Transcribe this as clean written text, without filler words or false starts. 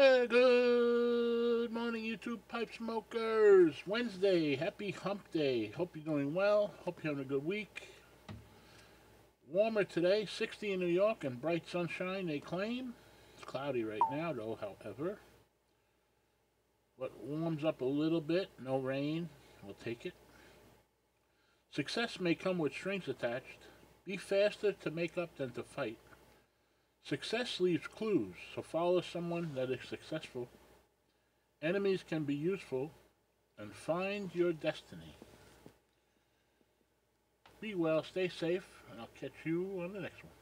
Hey, good morning, YouTube pipe smokers. Wednesday, happy hump day. Hope you're doing well. Hope you're having a good week. Warmer today, 60 in New York and bright sunshine, they claim. It's cloudy right now, though, however. But warms up a little bit. No rain. We'll take it. Success may come with strings attached. Be faster to make up than to fight. Success leaves clues, so follow someone that is successful. Enemies can be useful, and find your destiny. Be well, stay safe, and I'll catch you on the next one.